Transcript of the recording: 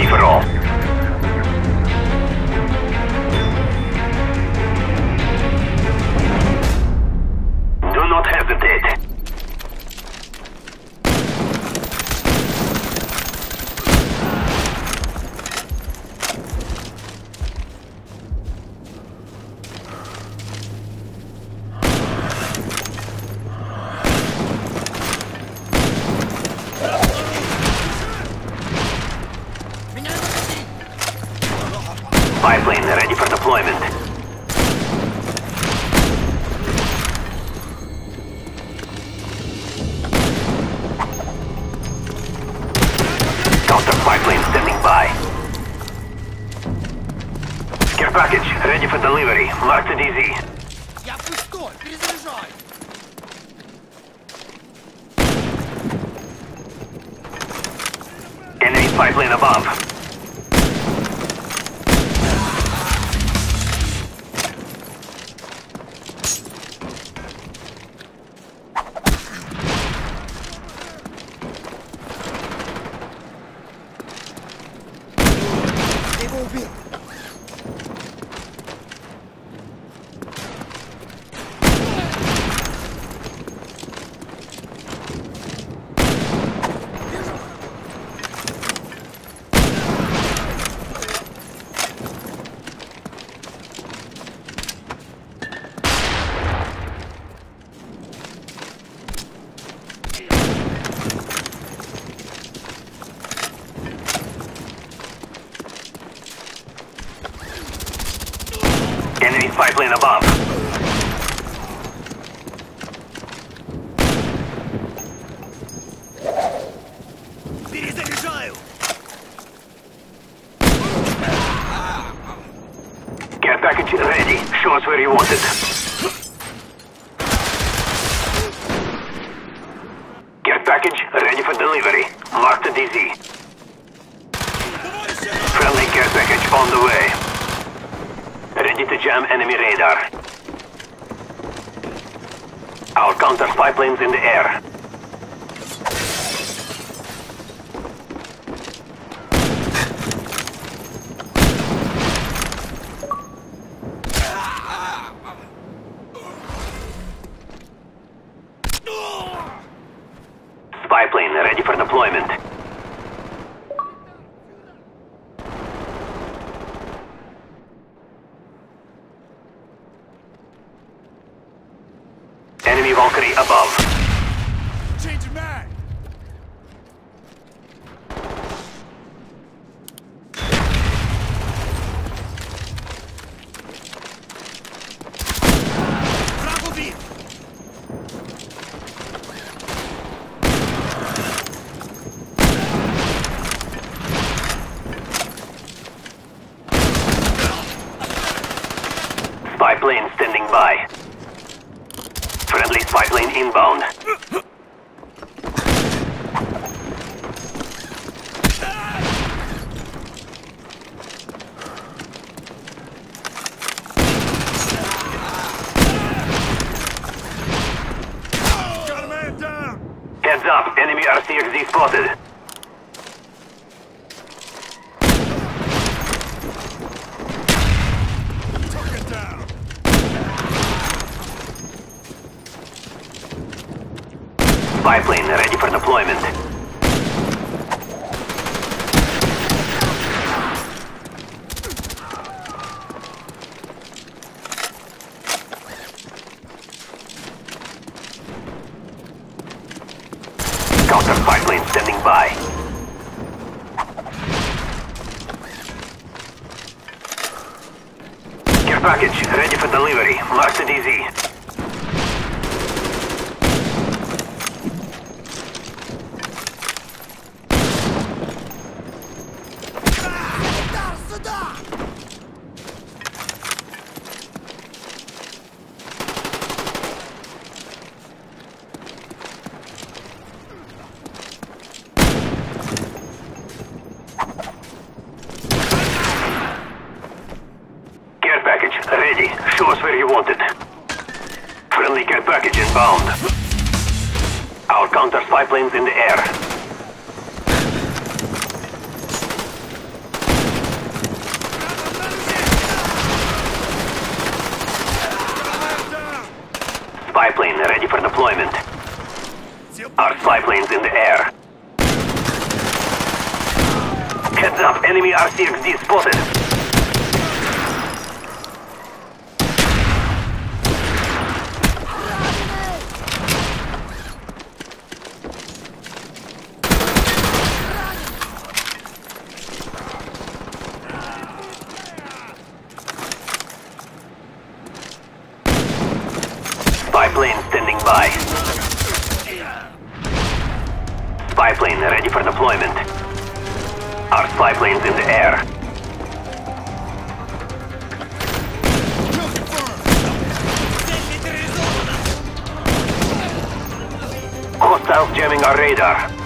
for all. Do not hesitate. Spy plane ready for deployment. Counter spy plane standing by. Care package ready for delivery. Marked DZ. Я пустой, перезаряжай! Enemy spy plane above. Я его убил! Enemy spy plane above. Перезаряжаю! Care package ready. Show us where you want it. Care package ready for delivery. Marked DZ. Friendly care package on the way. Ready to jam enemy radar. Our counter spy planes in the air. Spy plane ready for deployment. Enemy Valkyrie above. Change mag! Враг убит! Spy plane standing by. Friendly spy plane inbound. Got a man down! Heads up, enemy RCXD spotted. Target down! Spy plane ready for deployment. Counter spy plane standing by. Care package ready for delivery. Marked DZ. Удар сюда! Care package ready. Show us where you want it. Friendly care package inbound. Our counter spy planes in the air. spy plane ready for deployment. Our spy plane's in the air. Heads up, enemy RCXD spotted. Spy plane standing by. Spy plane ready for deployment. Our spy plane's in the air. Kill confirmed. Hostiles jamming our radar.